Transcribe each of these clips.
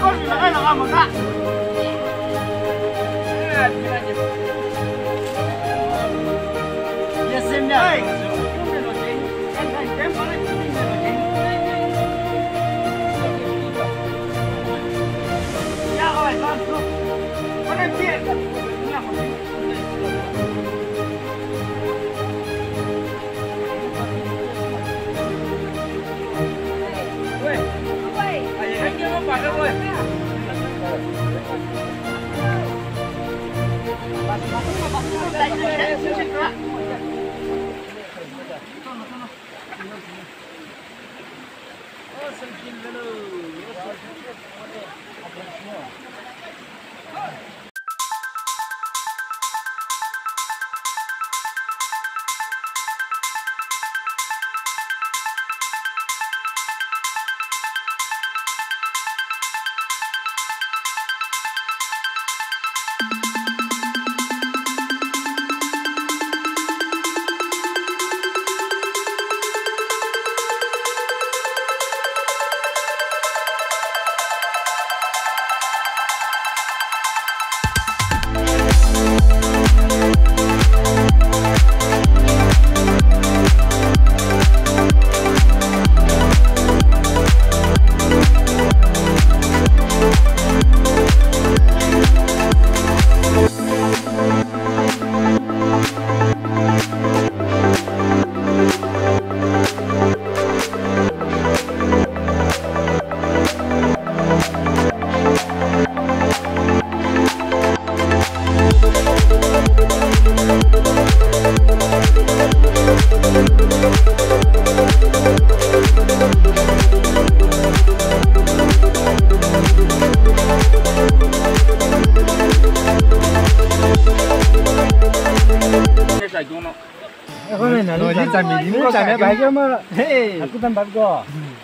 Aku tan bạc go.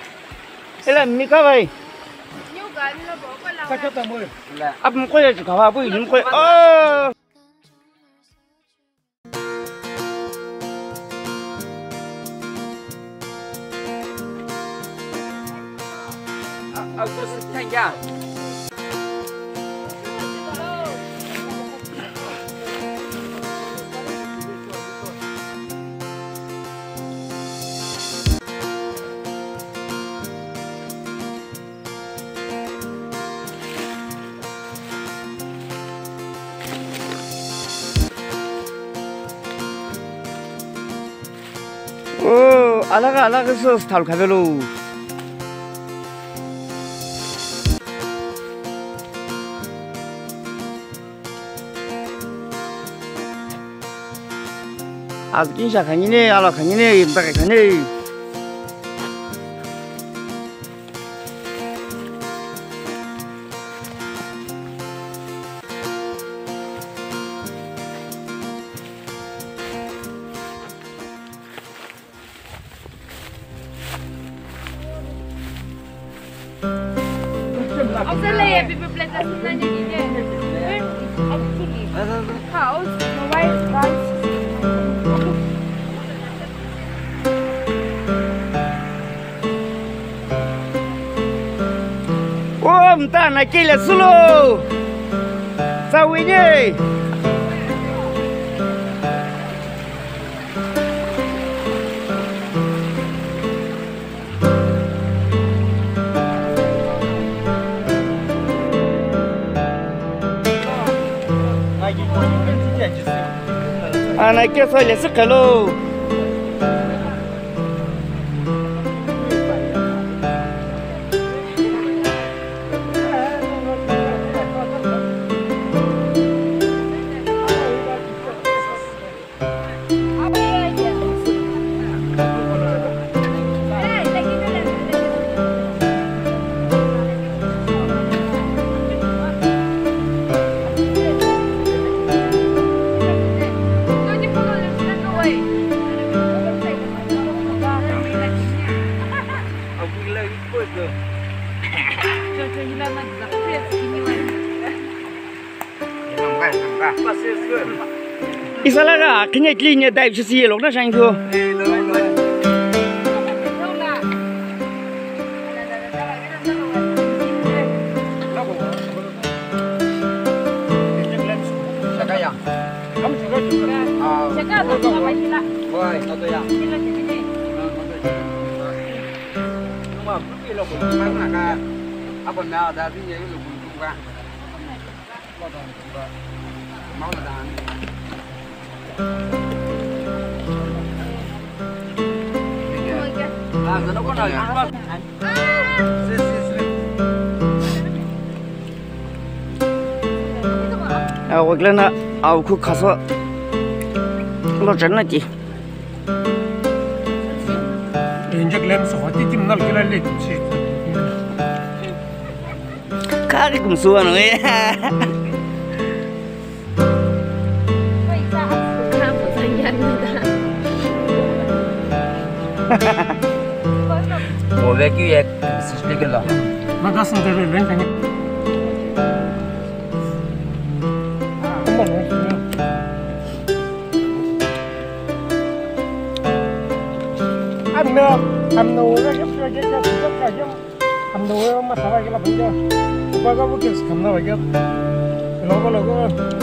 Thế là mi cá vậy? Cá cho tao mua. Ấp một cái chỉ khảo bui những cái. Tôi sẽ thành ra. 알아가 스타일 가별로. 아주 진짜 강이네, 알아 강이네, 임박에 강이네. Ông sẽ lê bị bật lên ra xin anh như thế này. Anh thích gì? Hảo, mà quay rồi. Ta này kia là solo. Sao vậy nhỉ? này kia xoay lấy sức cả lô. Isalaga, kanya klinya dive sa siya na siya ito. Rồi, nó tôi làm. Nhưng mà cứ khi là một cái là ca, áp phần nào ra thì nhớ lục lục ra. Máu là đàn. À, giờ nó có lời ăn không? 원래는 그 가서 놓쳤나지. 이제 램스 어디 좀 날길래 지. 가게 금수하는 거야. Ủa về kia xích cái lọ. Mà đã xong rồi lên cái này. Ăn nấu cái ăn nấu mà sao vậy là bây giờ qua cái bữa cầm nào vậy nó có logo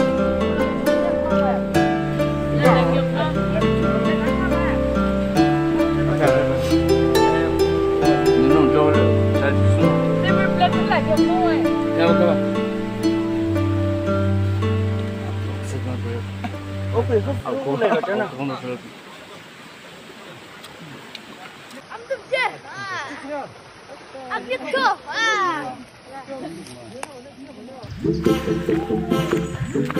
Nó cho sai xuống. Theo các bạn. 그 này là cái nào? Ăn tiếp cơ.